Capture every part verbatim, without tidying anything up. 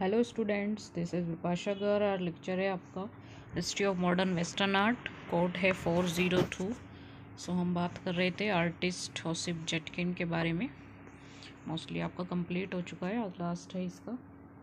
Hello students, this is Vipasha Gar. और lecture है आपका history of modern western art. Code है फोर ज़ीरो टू। सो हम बात कर रहे थे आर्टिस्ट ओसिप जेटकिन के बारे में। मोस्टली आपका कंप्लीट हो चुका है, और लास्ट है इसका।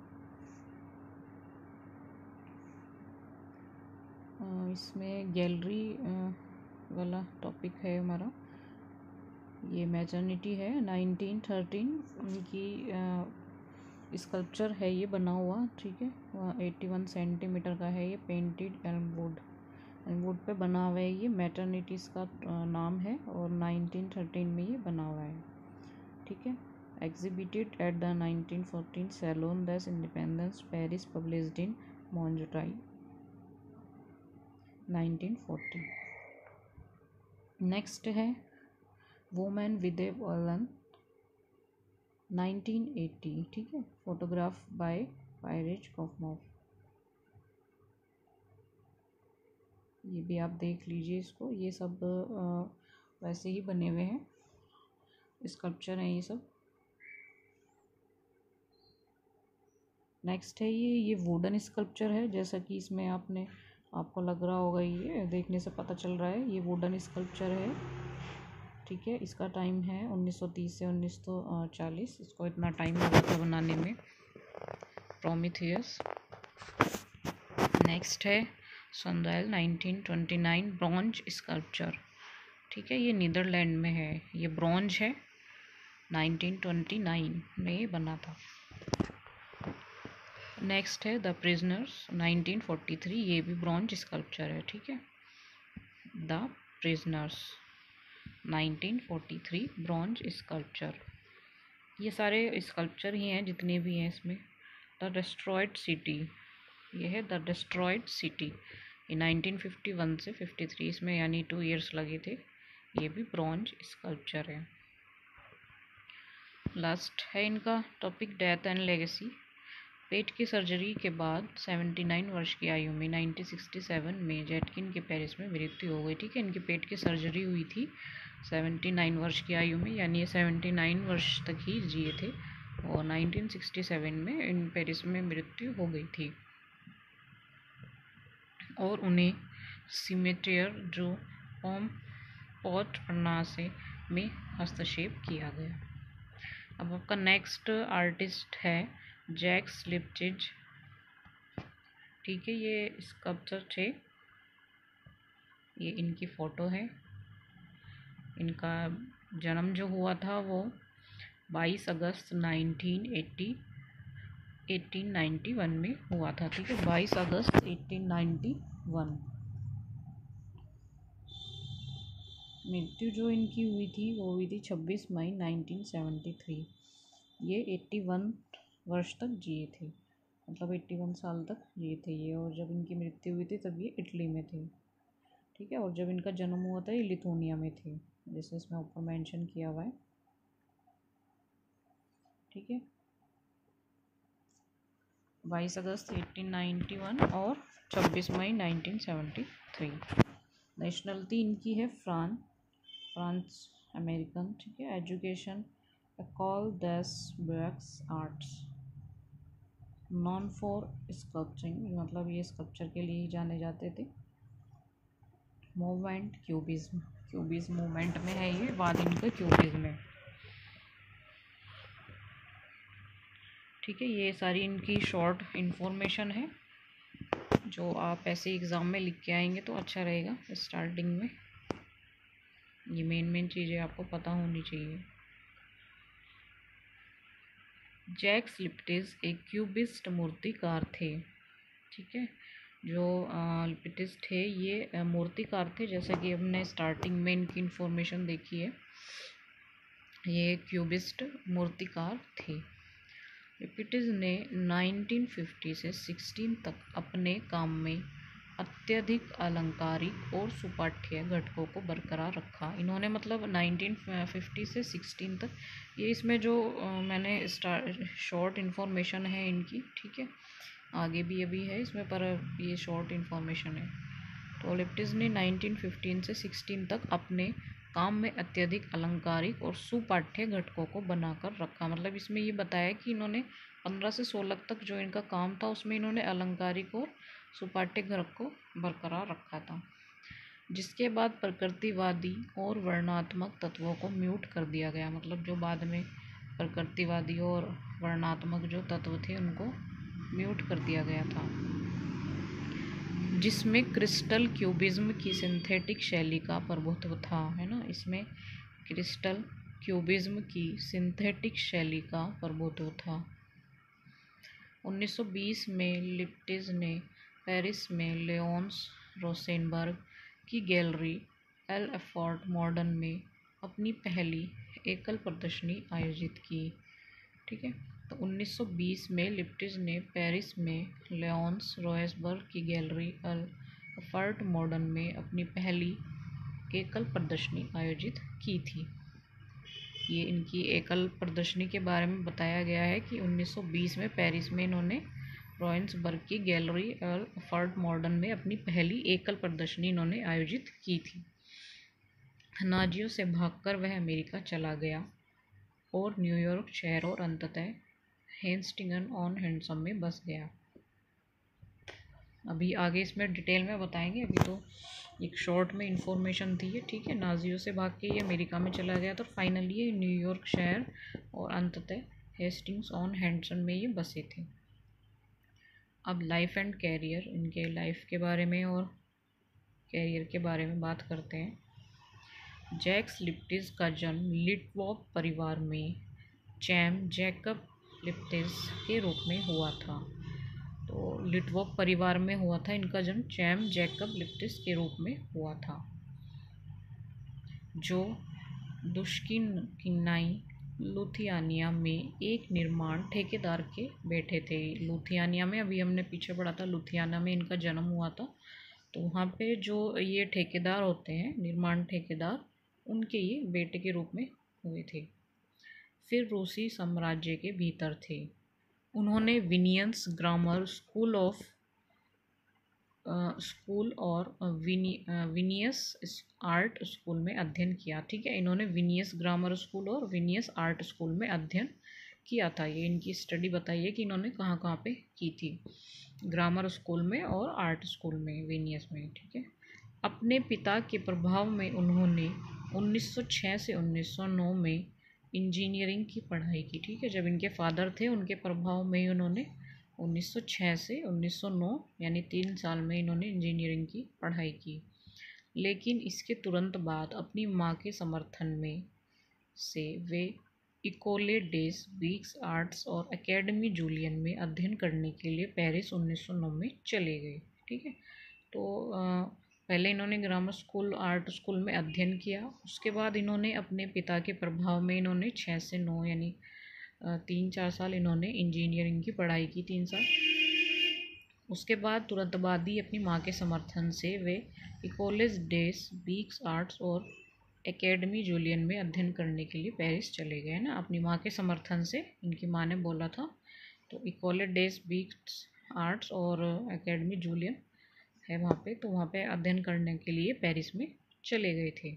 uh, इसमें गैलरी uh, वाला टॉपिक है हमारा। ये मैटर्निटी है नाइनटीन थर्टीन की स्कल्पचर है ये बना हुआ, ठीक है। एट्टी वन सेंटीमीटर का है ये, पेंटेड एल्म वुड वुड पे बना हुआ है। ये मैटर्निटीज़ का नाम है और नाइनटीन थर्टीन में ये बना हुआ है, ठीक है। Exhibited at the nineteen fourteen salon des independents Paris, published in मॉन्जुटाई नाइनटीन फोर्टी। नेक्स्ट है वुमेन विद ए वॉलन नाइनटीन एटी, ठीक है। फोटोग्राफ बाय पायरेज कॉफमॉफ। ये भी आप देख लीजिए इसको। ये सब आ, वैसे ही बने हुए हैं, स्कल्पचर हैं ये सब। नेक्स्ट है ये ये वुडन स्कल्पचर है, जैसा कि इसमें आपने आपको लग रहा होगा, ये देखने से पता चल रहा है ये वुडन स्कल्पचर है, ठीक है। इसका टाइम है उन्नीस सौ तीस से उन्नीस सौ चालीस। इसको इतना टाइम लगा था बनाने में, प्रोमीथियस। नेक्स्ट है संदाइल nineteen twenty nine bronze sculpture, ठीक है। ये नीदरलैंड में है, ये ब्रॉन्ज है, नाइनटीन ट्वेंटी नाइन में ये बना था। नेक्स्ट है the prisoners nineteen forty three. ये भी ब्रॉन्ज स्कल्पचर है, ठीक है। The prisoners nineteen forty three bronze sculpture. ये सारे स्कल्पचर ही हैं जितने भी हैं इसमें। द डिस्ट्रॉयड सिटी, ये है द डिस्ट्रॉयड सिटी। ये नाइनटीन फिफ्टी वन से फिफ्टी थ्री, इसमें यानी टू इयर्स लगे थे। ये भी ब्रॉन्ज स्कल्पचर है। लास्ट है इनका टॉपिक डेथ एंड लेगेसी। पेट की सर्जरी के बाद उन्यासी वर्ष की आयु में नाइनटीन सिक्सटी सेवन में जेटकिन के पेरिस में मृत्यु हो गई, ठीक है। इनकी पेट की सर्जरी हुई थी उन्यासी वर्ष की आयु में, यानी ये उन्यासी वर्ष तक ही जिए थे, और नाइनटीन सिक्सटी सेवन में इन पेरिस में मृत्यु हो गई थी। और उन्हें सिमेटियर जो पोम पोर्ट प्रनासे में हस्तक्षेप किया गया। अब आपका नेक्स्ट आर्टिस्ट है जैक्स लिप्टिज, ठीक है। ये स्कल्पचर थे, ये इनकी फ़ोटो है। इनका जन्म जो हुआ था वो बाईस अगस्त nineteen eighty eighteen ninety one में हुआ था, ठीक है। बाईस अगस्त एटीन नाइन्टी वन। मृत्यु जो इनकी हुई थी वो हुई थी छब्बीस मई नाइनटीन सेवेंटी थ्री। ये इक्यासी वर्ष तक जिए थे, मतलब इक्यासी साल तक जिए थे ये। और जब इनकी मृत्यु हुई थी तब ये इटली में थे, ठीक है। और जब इनका जन्म हुआ था ये लिथुआनिया में थे, जैसे इसमें ऊपर मेंशन किया हुआ है, ठीक है। बाईस अगस्त एटीन नाइन्टी वन और छब्बीस मई नाइनटीन सेवेंटी थ्री। नेशनलिटी इनकी है फ्रांस फ्रांस अमेरिकन, ठीक है। Education Ecole des Beaux arts, non for sculpting, मतलब ये स्कल्पचर के लिए ही जाने जाते थे। मूवमेंट क्यूबिज्म, क्यूबिज्म मूवमेंट में है ये, बाद इनका क्यूबिज्म में, ठीक है। ये सारी इनकी शॉर्ट इन्फॉर्मेशन है जो आप ऐसे एग्ज़ाम में लिख के आएंगे तो अच्छा रहेगा। स्टार्टिंग में ये मेन मेन चीज़ें आपको पता होनी चाहिए। जैक्स लिप्टिज एक क्यूबिस्ट मूर्तिकार थे, ठीक है। जो लिप्टिज थे ये मूर्तिकार थे, जैसा कि हमने स्टार्टिंग में इनकी इन्फॉर्मेशन देखी है। ये क्यूबिस्ट मूर्तिकार थे। लिप्टिज ने नाइनटीन फिफ्टी से सिक्सटीन तक अपने काम में अत्यधिक अलंकारिक और सुपाठ्य घटकों को बरकरार रखा। इन्होंने मतलब नाइनटीन फिफ्टी से सिक्सटीन तक, ये इसमें जो आ, मैंने स्टार्ट शॉर्ट इन्फॉर्मेशन है इनकी, ठीक है। आगे भी अभी है इसमें, पर ये शॉर्ट इन्फॉर्मेशन है। तो लिप्टिज ने नाइनटीन फिफ्टीन से सिक्सटीन तक अपने काम में अत्यधिक अलंकारिक और सुपाठ्य घटकों को बनाकर रखा। मतलब इसमें ये बताया कि इन्होंने पंद्रह से सोलह तक जो इनका काम था उसमें इन्होंने अलंकारिक और सुपाठ्य घटक को बरकरार रखा था। जिसके बाद प्रकृतिवादी और वर्णात्मक तत्वों को म्यूट कर दिया गया। मतलब जो बाद में प्रकृतिवादी और वर्णात्मक जो तत्व थे उनको म्यूट कर दिया गया था, जिसमें क्रिस्टल क्यूबिज्म की सिंथेटिक शैली का प्रभुत्व था, है ना। इसमें क्रिस्टल क्यूबिज्म की सिंथेटिक शैली का प्रभुत्व था। उन्नीस सौ बीस में लिप्टिज ने पेरिस में लियोन्स रोसेनबर्ग की गैलरी एल एफोर्ट मॉडर्न में अपनी पहली एकल प्रदर्शनी आयोजित की। ठीक है, तो उन्नीस सौ बीस में लिप्टिज ने पेरिस में लियोन्स रोसेनबर्ग की गैलरी एल एफोर्ट मॉडर्न में अपनी पहली एकल प्रदर्शनी आयोजित की थी। ये इनकी एकल प्रदर्शनी के बारे में बताया गया है कि उन्नीस सौ बीस में पेरिस में इन्होंने रोसेनबर्ग की गैलरी एल एफोर्ट मॉडर्न में अपनी पहली एकल प्रदर्शनी इन्होंने आयोजित की थी। नाजियों से भागकर वह अमेरिका चला गया और न्यूयॉर्क शहर और अंततः हेस्टिंग्स ऑन हैडसन में बस गया। अभी आगे इसमें डिटेल में बताएंगे, अभी तो एक शॉर्ट में इंफॉर्मेशन थी ये। ठीक है, नाजियों से भाग के ये अमेरिका में चला गया तो फाइनली ये न्यूयॉर्क शहर और अंततः हेस्टिंग्स ऑन हैडसन में ये बसे थे। अब लाइफ एंड कैरियर, इनके लाइफ के बारे में और कैरियर के बारे में बात करते हैं। जैक्स लिप्टिज का जन्म लिटवॉक परिवार में चैम जैकब लिप्टिज के रूप में हुआ था। तो लिटवॉक परिवार में हुआ था इनका जन्म, चैम जैकब लिप्टिज के रूप में हुआ था, जो दुश्किनाई लुथियानिया में एक निर्माण ठेकेदार के बेटे थे। लुथियानिया में, अभी हमने पीछे पढ़ा था, लुधियाना में इनका जन्म हुआ था। तो वहाँ पे जो ये ठेकेदार होते हैं, निर्माण ठेकेदार, उनके ये बेटे के रूप में हुए थे। फिर रूसी साम्राज्य के भीतर थे। उन्होंने Vilnius grammar school of school और विनी विनियस आर्ट स्कूल में अध्ययन किया। ठीक है, इन्होंने विनियस ग्रामर स्कूल और विनियस आर्ट स्कूल में अध्ययन किया था। ये इनकी स्टडी बताइए कि इन्होंने कहाँ कहाँ पे की थी, ग्रामर स्कूल में और आर्ट स्कूल में, विनियस में। ठीक है, अपने पिता के प्रभाव में उन्होंने उन्नीस सौ छह से उन्नीस सौ नौ में इंजीनियरिंग की पढ़ाई की। ठीक है, जब इनके फादर थे उनके प्रभाव में उन्होंने उन्नीस सौ छह से उन्नीस सौ नौ यानी तीन साल में इन्होंने इंजीनियरिंग की पढ़ाई की। लेकिन इसके तुरंत बाद अपनी माँ के समर्थन में से वे इकोले डेस बीक्स आर्ट्स और एकेडमी जूलियन में अध्ययन करने के लिए पेरिस उन्नीस सौ नौ में चले गए। ठीक है, तो आ, पहले इन्होंने ग्रामर स्कूल आर्ट स्कूल में अध्ययन किया। उसके बाद इन्होंने अपने पिता के प्रभाव में इन्होंने छः से नौ यानी तीन चार साल इन्होंने इंजीनियरिंग की पढ़ाई की, तीन साल। उसके बाद तुरंत बाद ही अपनी माँ के समर्थन से वे इकोलेज डेस बीक्स आर्ट्स और एकेडमी जूलियन में अध्ययन करने के लिए पेरिस चले गए ना, अपनी माँ के समर्थन से। इनकी माँ ने बोला था, तो इकोले डेस बीक्स आर्ट्स और एकेडमी जूलियन है वहाँ पे, तो वहाँ पे अध्ययन करने के लिए पेरिस में चले गए थे।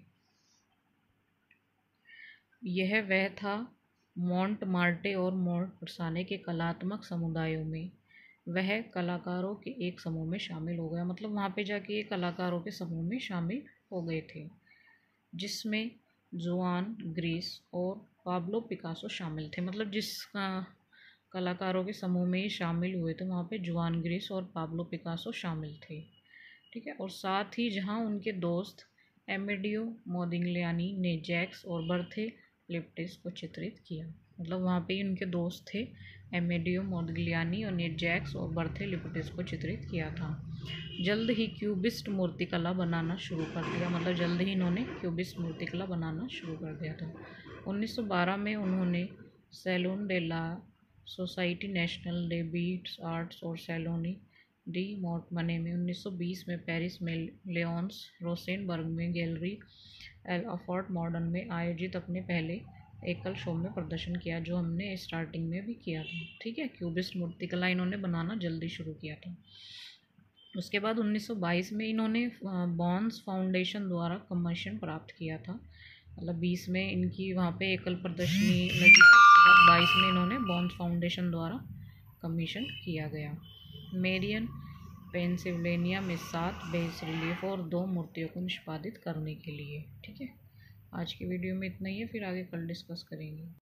यह वह था मोंटमार्टे और मोंटप्रसाने के कलात्मक समुदायों में वह कलाकारों के एक समूह में शामिल हो गया। मतलब वहाँ पे जाके ये कलाकारों के समूह में शामिल हो गए थे, जिसमें जुआन ग्रीस और पाब्लो पिकासो शामिल थे। मतलब जिस कलाकारों के समूह में ये शामिल हुए थे वहाँ पे जुआन ग्रीस और पाब्लो पिकासो शामिल थे। ठीक है, और साथ ही जहाँ उनके दोस्त एमेडियो मोदिग्लियानी ने जैक्स और बर्थे लिप्टिज को चित्रित किया। मतलब वहाँ पे ही उनके दोस्त थे एमेडियो मोदिग्लियानी और ने जैक्स और बर्थे लिप्टिज को चित्रित किया था। जल्द ही क्यूबिस्ट मूर्तिकला बनाना शुरू कर दिया। मतलब जल्द ही इन्होंने क्यूबिस्ट मूर्तिकला बनाना शुरू कर दिया था। उन्नीस सौ बारह में उन्होंने Salon de la Société Nationale des Beaux Arts और सैलोनी डी मोंटमने में उन्नीस सौ बीस में पेरिस में लियोन्स रोसेनबर्ग में गैलरी एल एफोर्ट मॉडर्न में आयोजित अपने पहले एकल शो में प्रदर्शन किया, जो हमने स्टार्टिंग में भी किया था। ठीक है, क्यूबिस्ट मूर्तिकला इन्होंने बनाना जल्दी शुरू किया था। उसके बाद उन्नीस सौ बाईस में इन्होंने बॉन्स फाउंडेशन द्वारा कमीशन प्राप्त किया था मतलब बीस में इनकी वहाँ पे एकल प्रदर्शनी लगी थी, उसके बाद बाईस में इन्होंने बॉन्स फाउंडेशन द्वारा कमीशन किया गया। मेरियन पेंसिल्वेनिया में सात बेस रिलीफ और दो मूर्तियों को निष्पादित करने के लिए। ठीक है, आज की वीडियो में इतना ही है, फिर आगे कल डिस्कस करेंगे।